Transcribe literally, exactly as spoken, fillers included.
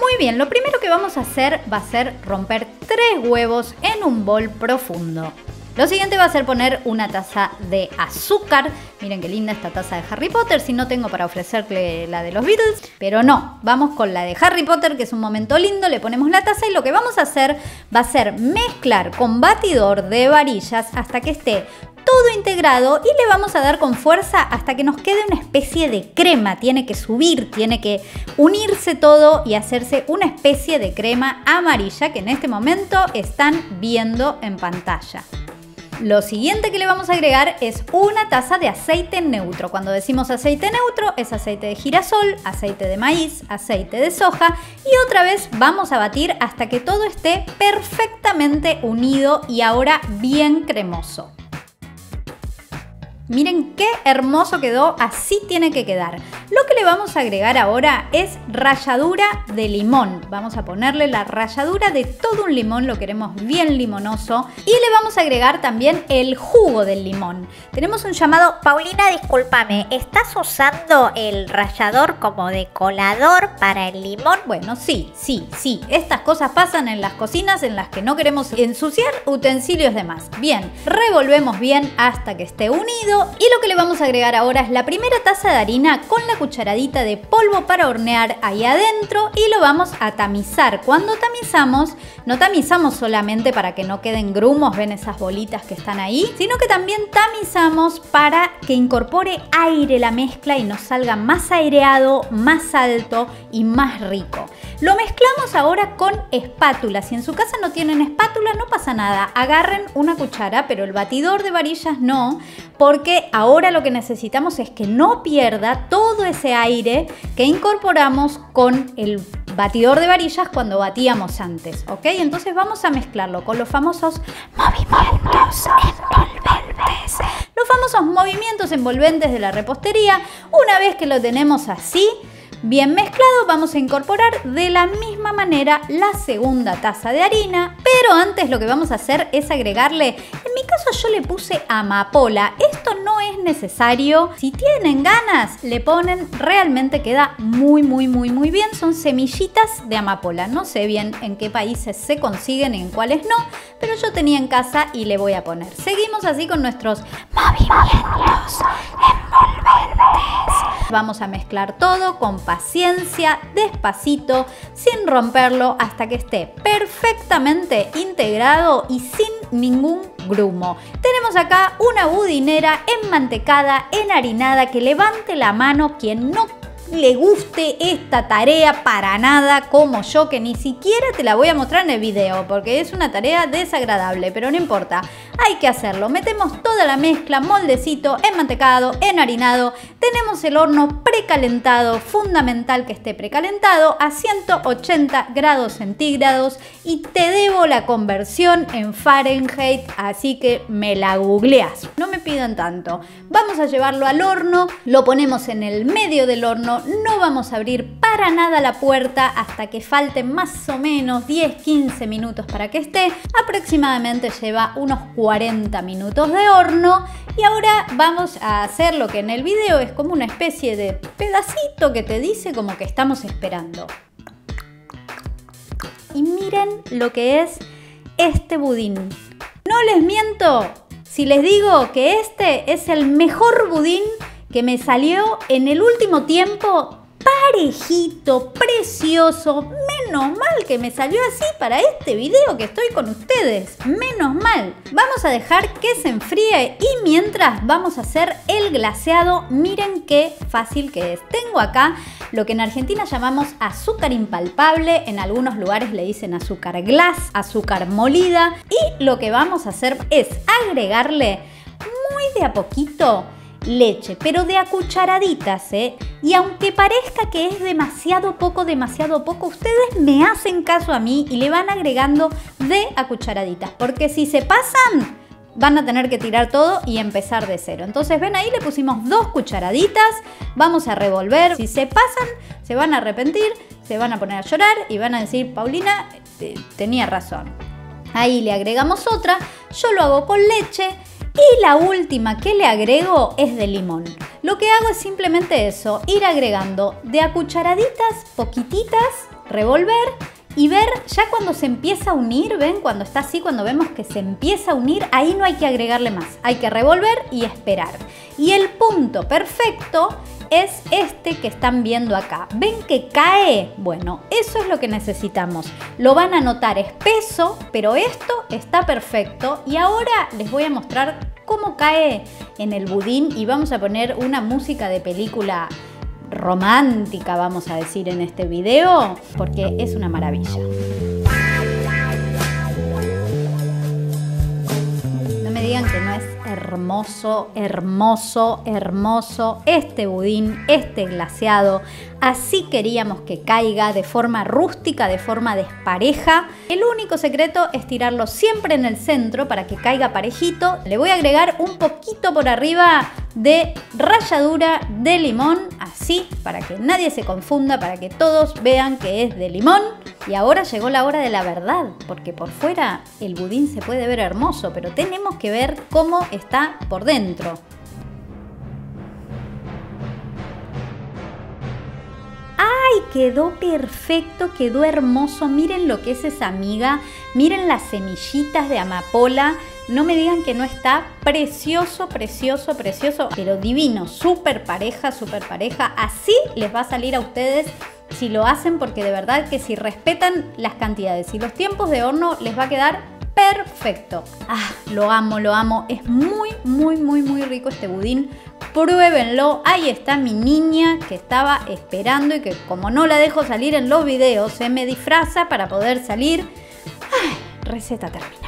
Muy bien, lo primero que vamos a hacer va a ser romper tres huevos en un bol profundo. Lo siguiente va a ser poner una taza de azúcar. Miren qué linda esta taza de Harry Potter, si no tengo para ofrecerle la de los Beatles. Pero no, vamos con la de Harry Potter, que es un momento lindo. Le ponemos la taza y lo que vamos a hacer va a ser mezclar con batidor de varillas hasta que esté todo integrado y le vamos a dar con fuerza hasta que nos quede una especie de crema. Tiene que subir, tiene que unirse todo y hacerse una especie de crema amarilla que en este momento están viendo en pantalla. Lo siguiente que le vamos a agregar es una taza de aceite neutro. Cuando decimos aceite neutro es aceite de girasol, aceite de maíz, aceite de soja y otra vez vamos a batir hasta que todo esté perfectamente unido y ahora bien cremoso. Miren qué hermoso quedó, así tiene que quedar. Lo que le vamos a agregar ahora es ralladura de limón. Vamos a ponerle la ralladura de todo un limón, lo queremos bien limonoso. Y le vamos a agregar también el jugo del limón. Tenemos un llamado... Paulina, discúlpame, ¿estás usando el rallador como de colador para el limón? Bueno, sí, sí, sí. Estas cosas pasan en las cocinas en las que no queremos ensuciar utensilios de más. Bien, revolvemos bien hasta que esté unido. Y lo que le vamos a agregar ahora es la primera taza de harina con la cucharadita de polvo para hornear ahí adentro y lo vamos a tamizar. Cuando tamizamos, no tamizamos solamente para que no queden grumos, ven esas bolitas que están ahí, sino que también tamizamos para que incorpore aire la mezcla y nos salga más aireado, más alto y más rico. Lo mezclamos ahora con espátula. Si en su casa no tienen espátula, no pasa nada. Agarren una cuchara, pero el batidor de varillas no, porque ahora lo que necesitamos es que no pierda todo ese aire que incorporamos con el batidor de varillas cuando batíamos antes, ¿ok? Entonces vamos a mezclarlo con los famosos movimientos envolventes. Los famosos movimientos envolventes de la repostería. Una vez que lo tenemos así, bien mezclado, vamos a incorporar de la misma manera la segunda taza de harina, pero antes lo que vamos a hacer es agregarle, en mi caso yo le puse amapola, esto no es necesario, si tienen ganas le ponen, realmente queda muy muy muy muy bien, son semillitas de amapola, no sé bien en qué países se consiguen y en cuáles no, pero yo tenía en casa y le voy a poner. Seguimos así con nuestros movimientos envolventes. Vamos a mezclar todo con paciencia, despacito, sin romperlo hasta que esté perfectamente integrado y sin ningún grumo. Tenemos acá una budinera enmantecada, enharinada, que levante la mano quien no le guste esta tarea para nada como yo, que ni siquiera te la voy a mostrar en el video porque es una tarea desagradable, pero no importa, hay que hacerlo. Metemos toda la mezcla, moldecito, enmantecado, enharinado, tenemos el horno precalentado, fundamental que esté precalentado a ciento ochenta grados centígrados y te debo la conversión en Fahrenheit, así que me la googleas, no me pidan tanto. Vamos a llevarlo al horno, lo ponemos en el medio del horno. No vamos a abrir para nada la puerta hasta que falten más o menos diez a quince minutos para que esté. Aproximadamente lleva unos cuarenta minutos de horno. Y ahora vamos a hacer lo que en el video es como una especie de pedacito que te dice como que estamos esperando. Y miren lo que es este budín. No les miento si les digo que este es el mejor budín que me salió en el último tiempo, parejito, precioso. Menos mal que me salió así para este video que estoy con ustedes. Menos mal. Vamos a dejar que se enfríe y mientras vamos a hacer el glaseado. Miren qué fácil que es. Tengo acá lo que en Argentina llamamos azúcar impalpable. En algunos lugares le dicen azúcar glass, azúcar molida. Y lo que vamos a hacer es agregarle muy de a poquito leche, pero de a cucharaditas, ¿eh? Y aunque parezca que es demasiado poco, demasiado poco, ustedes me hacen caso a mí y le van agregando de a cucharaditas, porque si se pasan, van a tener que tirar todo y empezar de cero. Entonces, ven ahí, le pusimos dos cucharaditas, vamos a revolver. Si se pasan, se van a arrepentir, se van a poner a llorar y van a decir, Paulina, eh, tenía razón. Ahí le agregamos otra, yo lo hago con leche. Y la última que le agrego es de limón. Lo que hago es simplemente eso, ir agregando de a cucharaditas, poquititas, revolver y ver ya cuando se empieza a unir, ¿ven? Cuando está así, cuando vemos que se empieza a unir, ahí no hay que agregarle más. Hay que revolver y esperar. Y el punto perfecto es este que están viendo acá. ¿Ven que cae? Bueno, eso es lo que necesitamos. Lo van a notar espeso, pero esto está perfecto. Y ahora les voy a mostrar cómo cae en el budín y vamos a poner una música de película romántica, vamos a decir, en este video, porque es una maravilla. No me digan que no es hermoso, hermoso, hermoso este budín, este glaseado. Así queríamos que caiga, de forma rústica, de forma despareja. El único secreto es tirarlo siempre en el centro para que caiga parejito. Le voy a agregar un poquito por arriba de ralladura de limón, así, para que nadie se confunda, para que todos vean que es de limón. Y ahora llegó la hora de la verdad, porque por fuera el budín se puede ver hermoso, pero tenemos que ver cómo está por dentro. ¡Ay! Quedó perfecto, quedó hermoso. Miren lo que es esa miga, miren las semillitas de amapola. No me digan que no está precioso, precioso, precioso, pero divino, súper pareja, súper pareja. Así les va a salir a ustedes si lo hacen, porque de verdad que si respetan las cantidades y los tiempos de horno les va a quedar perfecto. Ah, lo amo, lo amo. Es muy, muy, muy, muy rico este budín. Pruébenlo. Ahí está mi niña que estaba esperando y que como no la dejo salir en los videos, se me disfraza para poder salir. Ay, receta terminada.